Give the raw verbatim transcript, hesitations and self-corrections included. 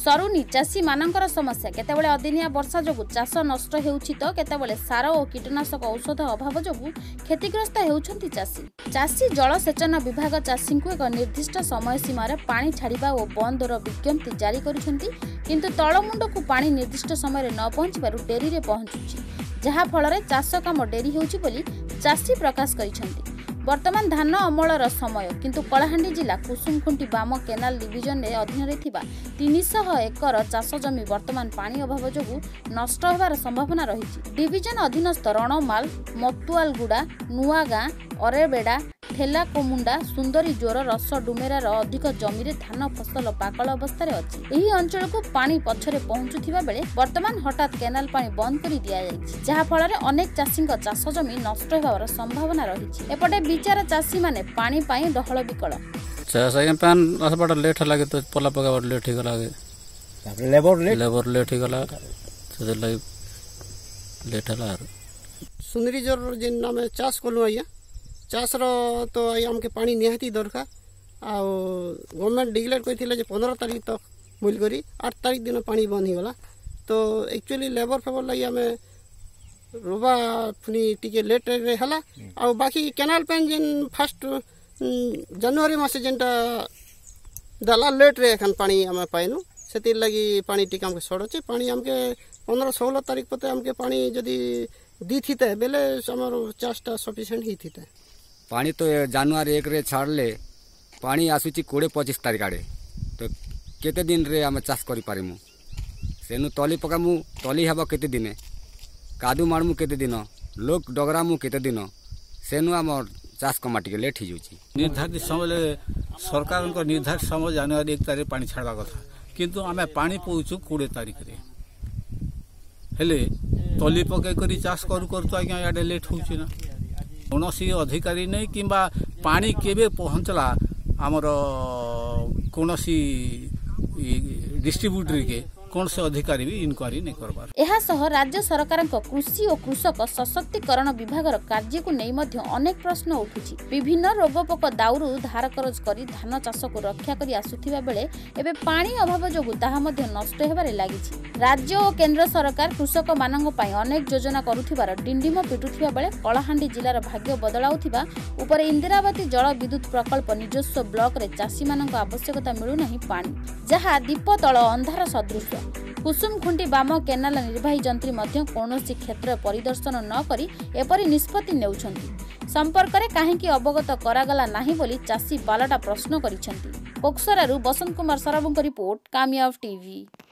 सरुनी चाषी मानकर समस्या केतेबेले अदिनिया वर्षा जोगु चाष नष्ट हेउछि तो केतेबेले सार और कीटनाशक औषध अभाव जोगु क्षतिग्रस्त हेउछंती चाषी चाषी जलसेचन विभाग चाषी को एक निर्दिष्ट समय सीमा रे पानी छाड़िबा और बंदर विज्ञप्ति जारी करिसेंती किंतु तळमुंड को पानी निर्दिष्ट समय रे न पहुंचबारु डेरी रे पहुंचुछि जहा फल रे चाष काम डेरी हेउछि बोली चाषी प्रकाश करिसेंती। वर्तमान धान अमलर समय किंतु कलाहांडी जिला कुसुमखुंटी बाम केनाल डिविजन रे अधीन रे थिबा तीन सौ एकर चाष जमी वर्तमान पानी अभाव जोगु नष्ट होबार संभावना रही। डिविजन अधीनस्थ रणमाल मक्तुआलगुड़ा नुआगाँ अरेबेड़ा ठेला कोमुंडा सुंदरी जोर रस डुमेरार अधिक जमी रे धान फसल पाकल अवस्था रे अछि। एही अंचल को पानी पछरे पहुंचुथिबा बेले वर्तमान हठात केनाल पानी बंद करि दिया जायछि जहा फल रे अनेक चाषीक चाष जमी नष्ट होबार संभावना रही। एपटे बिचारा चाषी माने पानी पाई डहल बिकल चाष आगे पान असबड लेट लागे तो पला पका बड लेट ही लागे तापर लेबर लेट लेबर लेट ही गला से लाइ लेट हला सुंदरी जोर जिन नाम चाष कोलु आया चाष रो तो हमके पानी निहाती दरकार आ गवर्नमेंट डिक्लेयर करथिले जे पंद्रह तारीख तक बोल करी आठ तारीख दिन पानी बंद ही गला तो एक्चुअली लेबर फेबर लगी हमें रोबा पुनी टिके लेट रे हला आ बाकी केनाल पेन जिन फर्स्ट जनवरी मासे जेंटा दला लेट रे एखन पानी हमें पाइनु सेतिर लगी पानी टिका हमके सड़चे पानी हमके पंद्रह सोलह तारीख पते हमके पानी जदी दी थीते बेले हमर चाषटा सफिशिएंट ही थीते पानी तो जनवरी एक रे छाड़ले पानी आसुची कोड़े पच्चीस तारीख आड़े तो केते दिन रे आम चाष करि पारिमु सेनु तली पकामु तली हबो केते दिने कादू मारमु केते दिन लोक डगरामु केते दिन सेनु आम चाष कमा टिके लेट ही जाउची। निर्धारित समय सरकार को निर्धारित समय जनवरी एक तारीख पानी छाड़वा कथा किंतु आमे पानी पहुँचु कोड़े तारीख रे हेले तली पके करी चाष करू करू तो आज्ञा याडे लेट होउची ना कौनसी अधिकारी नहीं किंबा पानी केबे पहुँचला आमर कौनसी डिस्ट्रीब्यूटर के कौन से अधिकारी भी इनक्वारी नहीं करबार। एहा सह राज्य सरकार कृषि और कृषक सशक्तिकरण विभागर कार्य को नहीं मध्य अनेक प्रश्न उठुछि। विभिन्न रोगपोक दाउरु धार करज करी धान चाष को रक्षा करी आसुथिबा बेले एबे पानी अभाव जोगु ताहा मध्य नष्ट हेबारे लागिछि। राज्य और केंद्र सरकार कृषक मानक पई अनेक योजना करुथिबार डिंडिम पिटुथिबा बेले कलाहांडी जिलार भाग्य बदलाउथिबा उपरे इंदिरावती जल विद्युत प्रकल्प निजस्व ब्लॉक रे चाषी मानक आवश्यकता मिलु नहीं पानी जहा दीप तळ अंधार सदृश। कुसुमखुंटी बाम केनाल निर्वाही जंत्री मध्य कौनसी क्षेत्र परिदर्शन न करी एपरी निष्पत्ति नेउछंती संपर्क रे काहेकि अवगत करागला नाही बोली चाषी बालटा प्रश्न करिसेंती। कोक्सरारू बसंत कुमार सराबुंक रिपोर्ट कामयाब टीवी।